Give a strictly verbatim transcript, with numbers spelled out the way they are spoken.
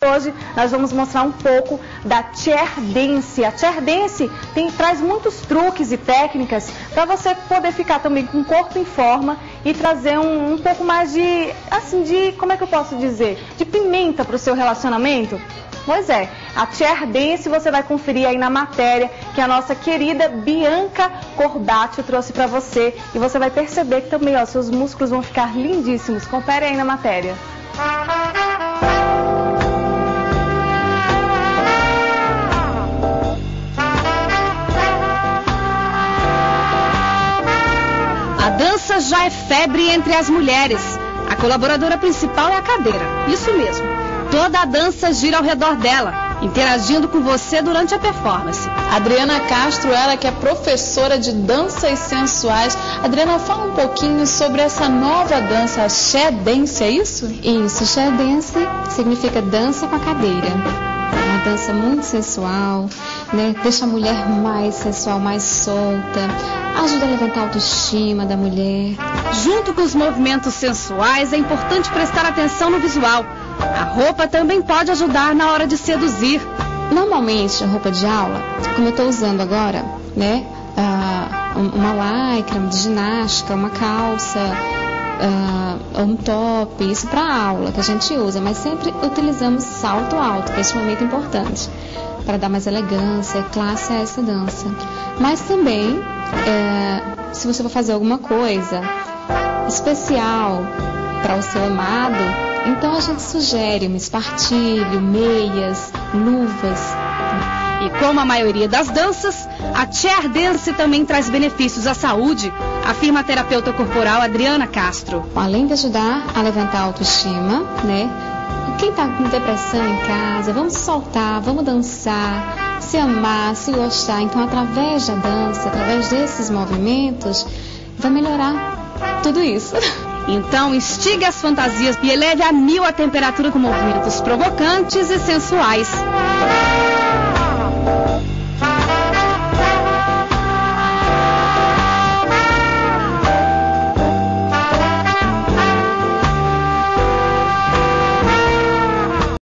Hoje nós vamos mostrar um pouco da chair dance. A chair dance tem, traz muitos truques e técnicas para você poder ficar também com o corpo em forma e trazer um, um pouco mais de, assim, de, como é que eu posso dizer, de pimenta para o seu relacionamento. Pois é, a chair dance você vai conferir aí na matéria que a nossa querida Bianca Cordati trouxe para você. E você vai perceber que também, ó, seus músculos vão ficar lindíssimos. Confere aí na matéria. A dança já é febre entre as mulheres. A colaboradora principal é a cadeira. Isso mesmo. Toda a dança gira ao redor dela, interagindo com você durante a performance. Adriana Castro, ela que é professora de danças sensuais. Adriana, fala um pouquinho sobre essa nova dança, a chair dance, é isso? Isso, chair dance significa dança com a cadeira. É uma dança muito sensual, né? Deixa a mulher mais sensual, mais solta, ajuda a levantar a autoestima da mulher. Junto com os movimentos sensuais, é importante prestar atenção no visual. A roupa também pode ajudar na hora de seduzir. Normalmente, a roupa de aula, como eu estou usando agora, né? Uh, uma lycra de ginástica, uma calça, uh, um top, isso para aula que a gente usa, mas sempre utilizamos salto alto, que é extremamente importante, para dar mais elegância e classe a essa dança. Mas também, uh, se você for fazer alguma coisa especial para o seu amado, então a gente sugere um espartilho, meias, luvas. E como a maioria das danças, a chair dance também traz benefícios à saúde, afirma a terapeuta corporal Adriana Castro. Além de ajudar a levantar a autoestima, né? Quem está com depressão em casa, vamos soltar, vamos dançar, se amar, se gostar. Então, através da dança, através desses movimentos, vai melhorar tudo isso. Então, instigue as fantasias e eleve a mil a temperatura com movimentos provocantes e sensuais.